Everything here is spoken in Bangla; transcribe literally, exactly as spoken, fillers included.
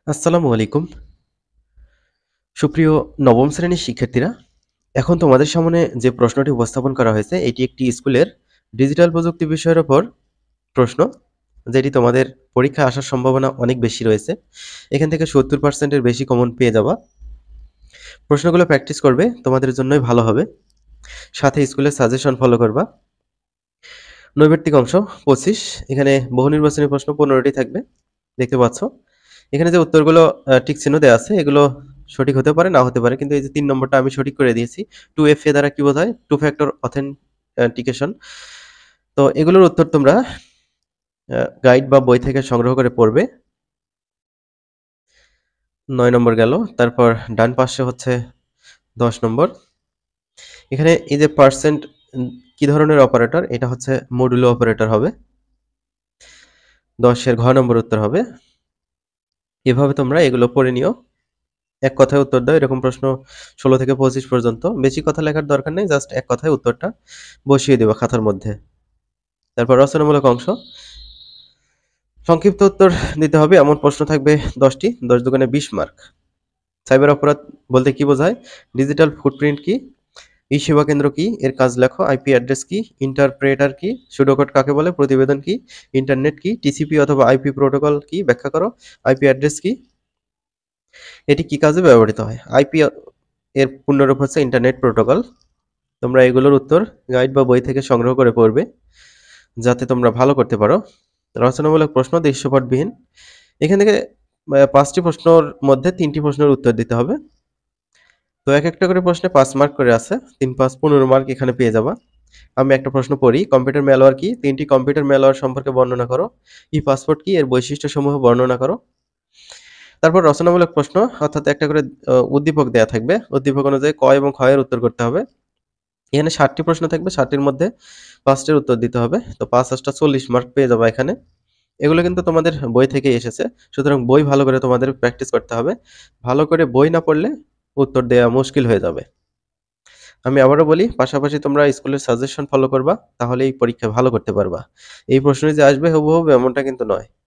আসসালামু আলাইকুম। সুপ্রিয় নবম শ্রেণীর শিক্ষার্থীরা, এখন তোমাদের সামনে যে প্রশ্নটি উপস্থাপন করা হয়েছে, এটি একটি স্কুলের ডিজিটাল প্রযুক্তি বিষয়ের উপর প্রশ্ন, যেটি তোমাদের পরীক্ষায় আসার সম্ভাবনা অনেক বেশি রয়েছে। এখান থেকে সত্তর পার্সেন্ট এর বেশি কমন পেয়ে যাবা। প্রশ্নগুলো প্র্যাকটিস করবে, তোমাদের জন্যই ভালো হবে। সাথে স্কুলের সাজেশন ফলো করবা। নৈর্ব্যক্তিক অংশ পঁচিশ, এখানে বহু নির্বাচনী প্রশ্ন পনেরোটি থাকবে, দেখতে পাচ্ছ। এখানে যে উত্তরগুলো আহ, টিক চিহ্ন দেওয়া আছে, এগুলো সঠিক হতে পারে, না হতে পারে, কিন্তু এই যে তিন নম্বরটা আমি সঠিক করে দিয়েছি। টু এফ এ দ্বারা কি বোঝায়? Two factor authentication. তো এগুলোর উত্তর তোমরা গাইড বা বই থেকে সংগ্রহ করে পড়বে। নয় নম্বর গেল। তারপর ডান পাশে হচ্ছে দশ নম্বর। এখানে এই যে পার্সেন্ট কি ধরনের অপারেটর? এটা হচ্ছে মডুলো অপারেটর হবে। দশের ঘ নম্বর উত্তর হবে। এভাবে তোমরা এগুলো পড়ে নিও। এক কথায় উত্তর দাও, এরকম প্রশ্ন ষোলো থেকে পঁচিশ পর্যন্ত। বেশি কথা লেখার দরকার নেই, জাস্ট এক কথায় উত্তরটা বসিয়ে দেবা খাতার মধ্যে। তারপর রচনামূলক অংশ, সংক্ষিপ্ত উত্তর দিতে হবে, এমন প্রশ্ন থাকবে দশটি, দশ দুগুণে বিশ মার্ক। সাইবার অপরাধ বলতে কি বোঝায়? ডিজিটাল ফুটপ্রিন্ট কি? ই সেবা কেন্দ্র কি? এর কাজ লেখো। আইপি অ্যাড্রেস কি? ইন্টারপ্রেটার কি? সুডোকোড কাকে বলে? প্রতিবেদন কি? ইন্টারনেট কি? টিসিপি অথবা আইপি প্রোটোকল কি? ব্যাখ্যা করো। আইপি অ্যাড্রেস কি? এটি কি কাজে ব্যবহৃত হয়? আইপি এর পূর্ণরূপ হচ্ছে ইন্টারনেট প্রোটোকল। তোমরা এগুলোর উত্তর গাইড বা বই থেকে সংগ্রহ করে পড়বে, যাতে তোমরা ভালো করতে পারো। রচনামূলক প্রশ্ন দৃশ্যপটবিহীন। এখান থেকে আহ, পাঁচটি প্রশ্নের মধ্যে তিনটি প্রশ্নের উত্তর দিতে হবে। তো এক একটা করে প্রশ্নে পাঁচ মার্ক করে আছে, তিন পাঁচ পনেরো মার্ক এখানে পেয়ে যাবা। আমি একটা প্রশ্ন পড়ি। কম্পিউটার ম্যালওয়্যার কি? তিনটি কম্পিউটার ম্যালওয়্যার সম্পর্কে বর্ণনা করো। ই পাসপোর্ট কি? এর বৈশিষ্ট্যসমূহ বর্ণনা করো। তারপর রচনামূলক প্রশ্ন, অর্থাৎ একটা করে আহ, উদ্দীপক দেয়া থাকবে। উদ্দীপক অনুযায়ী ক এবং খ এর উত্তর করতে হবে। এখানে ষাটটি প্রশ্ন থাকবে, ষাটটির মধ্যে পাঁচটির উত্তর দিতে হবে। তো পাঁচ আটটা চল্লিশ মার্ক পেয়ে যাবে এখানে। এগুলো কিন্তু তোমাদের বই থেকেই এসেছে, সুতরাং বই ভালো করে তোমাদের প্র্যাকটিস করতে হবে। ভালো করে বই না পড়লে উত্তর দেওয়া মুশকিল হয়ে যাবে। আমি আবারও বলি, পাশাপাশি তোমরা স্কুলের সাজেশন ফলো করবা, তাহলে এই পরীক্ষায় ভালো করতে পারবা। এই প্রশ্নে যে আসবে হুবহু এমনটা কিন্তু নয়।